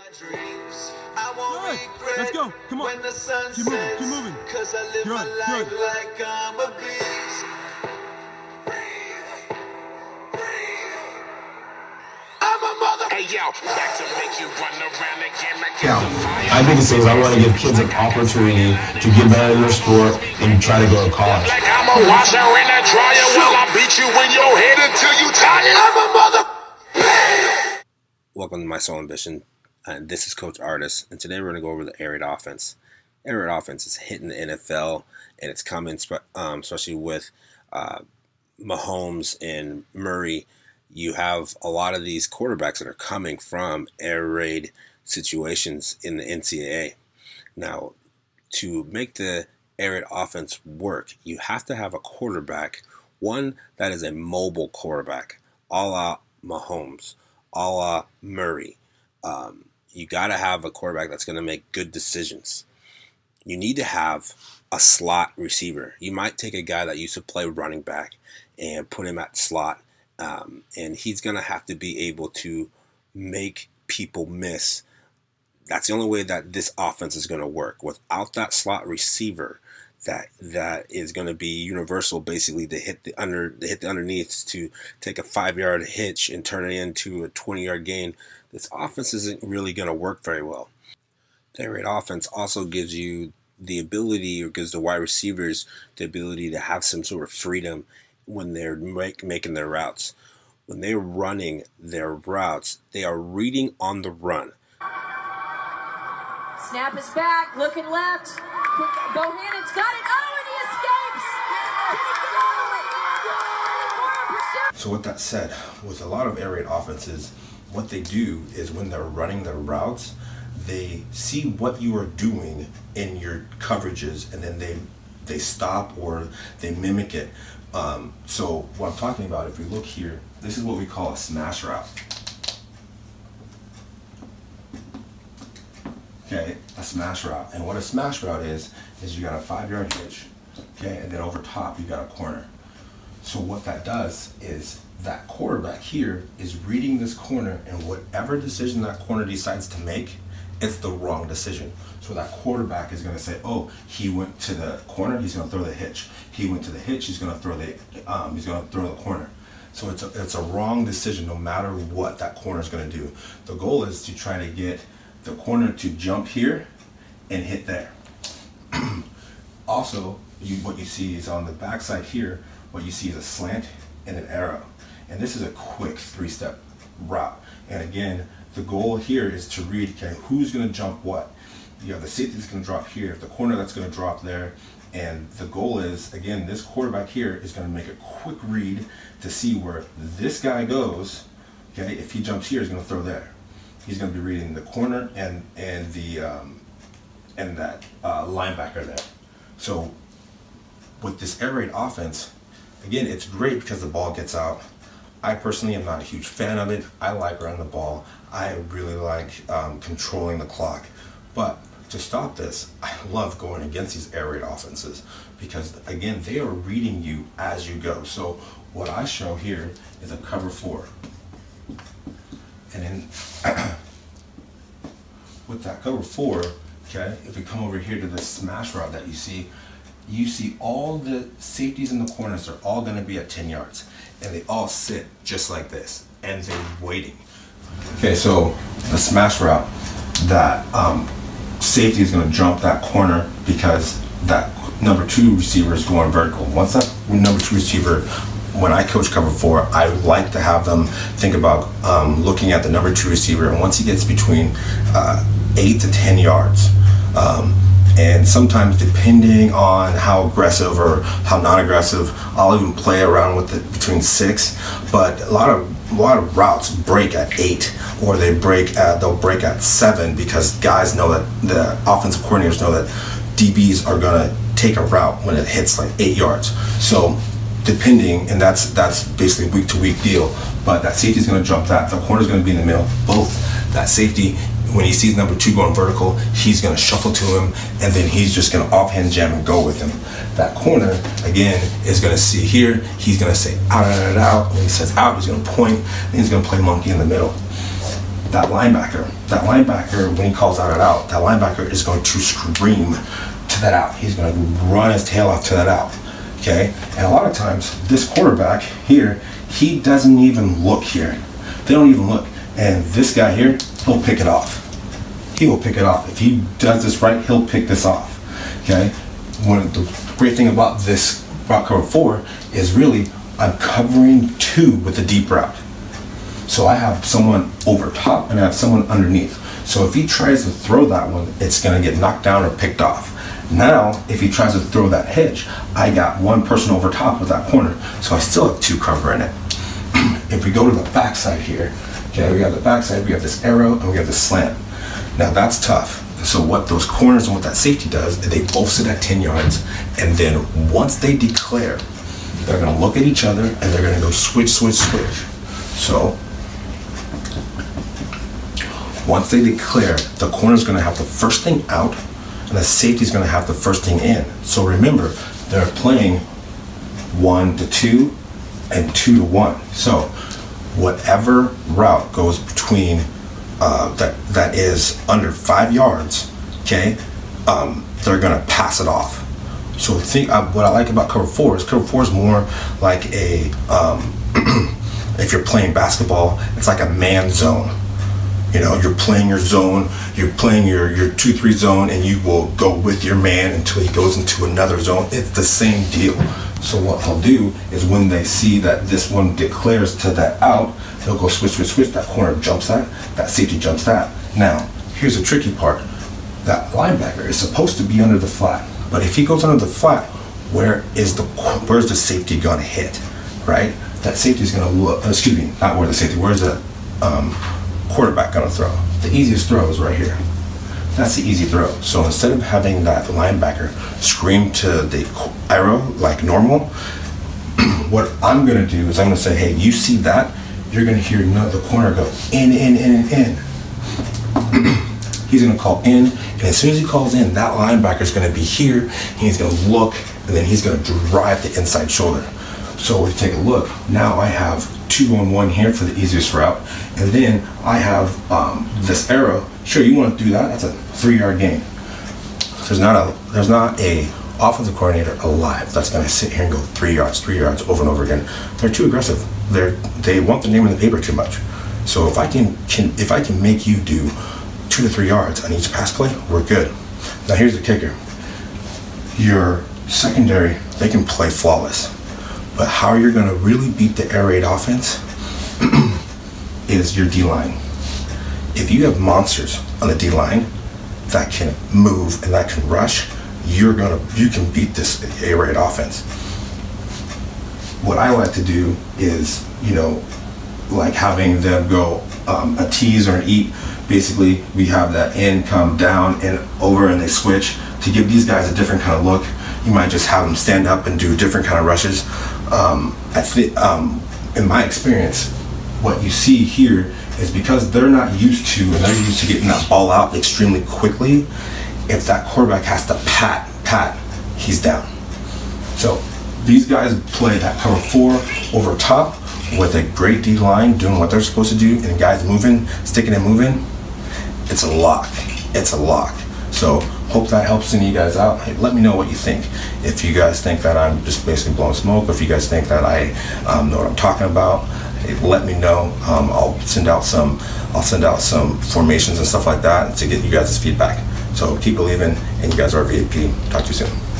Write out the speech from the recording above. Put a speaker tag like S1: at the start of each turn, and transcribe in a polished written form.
S1: Let's go. Come on. Keep moving. Keep moving.
S2: Cause I live my life like I'm a beast. I'm a mother. Hey yo, back to make you run around again like
S3: My biggest thing is I want to give kids an opportunity to get better in their sport and try to go to college.
S2: Like I'm a washer in a dryer while I beat you in your head until you tired. I'm a mother.
S4: Welcome to My Soul Ambition. This is Coach Artis, and today we're going to go over the air raid offense. Air raid offense is hitting the NFL, and it's coming, especially with Mahomes and Murray. You have a lot of these quarterbacks that are coming from air raid situations in the NCAA. Now, to make the air raid offense work, you have to have a quarterback, one that is a mobile quarterback, a la Mahomes, a la Murray. You got to have a quarterback that's going to make good decisions. You need to have a slot receiver. You might take a guy that used to play running back and put him at slot, and he's going to have to be able to make people miss. That's the only way that this offense is going to work. Without that slot receiver, that is going to be universal, basically, to hit the underneath, to take a 5-yard hitch and turn it into a 20-yard gain. This offense isn't really going to work very well. The air raid offense also gives you the ability, or gives the wide receivers the ability to have some sort of freedom when they're making their routes. When they're running their routes, they are reading on the run.
S5: Snap is back, looking left. Bohannon's got it. Oh, and he escapes.
S3: So with that said, with a lot of air raid offenses, what they do is when they're running their routes, they see what you are doing in your coverages, and then they stop or they mimic it. So what I'm talking about, if we look here, this is what we call a smash route. Okay, a smash route. And what a smash route is you got a 5-yard hitch, okay, and then over top you got a corner. So what that does is that quarterback here is reading this corner, and whatever decision that corner decides to make, it's the wrong decision. So that quarterback is going to say, oh, he went to the corner, he's going to throw the hitch. He went to the hitch, he's going to throw the corner. So it's a wrong decision no matter what that corner is going to do. The goal is to try to get the corner to jump here and hit there. Also, what you see is on the backside here, what you see is a slant and an arrow. And this is a quick 3-step route. And again, the goal here is to read, okay, who's going to jump what. You have the safety that's going to drop here, the corner that's going to drop there. And the goal is, again, this quarterback here is going to make a quick read to see where this guy goes. Okay, if he jumps here, he's going to throw there. He's going to be reading the corner and that linebacker there. So with this air raid offense, again, it's great because the ball gets out. I personally am not a huge fan of it. I like running the ball. I really like controlling the clock. But to stop this, I love going against these air raid offenses because, again, they are reading you as you go. So what I show here is a cover 4. And then with that cover 4, okay, if we come over here to the smash route that you see all the safeties in the corners are all going to be at 10 yards. And they all sit just like this, and they're waiting. Okay, so the smash route, that safety is going to jump that corner because that number 2 receiver is going vertical. Once that number 2 receiver, when I coach cover 4, I like to have them think about looking at the number 2 receiver, and once he gets between 8 to 10 yards, and sometimes depending on how aggressive or how non-aggressive, I'll even play around with it between 6. But a lot of routes break at 8, or they'll break at 7 because guys know that the offensive coordinators know that DBs are gonna take a route when it hits like 8 yards. So depending, and that's basically week to week deal. But that safety is gonna jump that. The corner is gonna be in the middle. Both that safety, when he sees number 2 going vertical, he's going to shuffle to him, and then he's just going to offhand jam and go with him. That corner, again, is going to see here, he's going to say out, out, out. When he says out, he's going to point, and he's going to play monkey in the middle. that linebacker, when he calls out, that linebacker is going to scream to that out. He's going to run his tail off to that out. Okay? And a lot of times, this quarterback here, he doesn't even look here. They don't even look. And this guy here, he'll pick it off. He will pick it off. If he does this right, he'll pick this off. Okay? The great thing about this route cover 4 is really I'm covering 2 with the deep route. So I have someone over top and I have someone underneath. So if he tries to throw that one, it's going to get knocked down or picked off. Now, if he tries to throw that hedge, I got one person over top with that corner. So I still have 2 covering it. If we go to the backside here, okay, we have the backside, we have this arrow, and we have this slant. Now that's tough. So what those corners and what that safety does, they both sit at 10 yards, and then once they declare, they're going to look at each other and they're going to go switch, switch, switch. So once they declare, the corner's going to have the first thing out, and the safety's going to have the first thing in. So remember, they're playing 1 to 2 and 2 to 1. So whatever route goes between that is under 5 yards, okay, they're gonna pass it off. So what I like about cover 4 is more like a if you're playing basketball, it's like a man zone. You know, you're playing your zone, you're playing your 2-3 zone, and you will go with your man until he goes into another zone. It's the same deal. So what they'll do is when they see that this one declares to that out, they'll go switch, switch, switch. That corner jumps that safety jumps that. Now, here's the tricky part. That linebacker is supposed to be under the flat, but if he goes under the flat, where's the safety gonna hit, right? That safety's gonna look, excuse me, not where the safety, where's the quarterback gonna throw? The easiest throw is right here. That's the easy throw. So instead of having that linebacker scream to the arrow like normal, what I'm gonna do is I'm gonna say, hey, you see that? You're gonna hear the corner go in, in, in, and in. He's gonna call in, and as soon as he calls in, that linebacker's gonna be here, and he's gonna look, and then he's gonna drive the inside shoulder. So if you take a look, now I have 2-on-1 here for the easiest route, and then I have this arrow. Sure, you want to do that? That's a 3-yard gain. There's not a offensive coordinator alive that's going to sit here and go 3 yards over and over again. They're too aggressive. They want the name in the paper too much. So if I can make you do 2 to 3 yards on each pass play, we're good. Now here's the kicker. Your secondary, they can play flawless. But how you're going to really beat the air raid offense is your D-line. If you have monsters on the D-line that can move and that can rush, you can beat this air raid offense. What I like to do is, you know, like having them go a tease or an eat. Basically, we have that in come down and over, and they switch to give these guys a different kind of look. You might just have them stand up and do different kind of rushes. I think, in my experience, what you see here is because they're not used to, and they're used to getting that ball out extremely quickly. If that quarterback has to pat, he's down. So these guys play that cover 4 over top with a great D line doing what they're supposed to do, and guys moving, sticking and moving. It's a lock. It's a lock. So hope that helps any of you guys out. Hey, let me know what you think. If you guys think that I'm just basically blowing smoke, or if you guys think that I know what I'm talking about, hey, let me know. I'll send out some formations and stuff like that to get you guys' feedback. So keep believing, and you guys are VIP. Talk to you soon.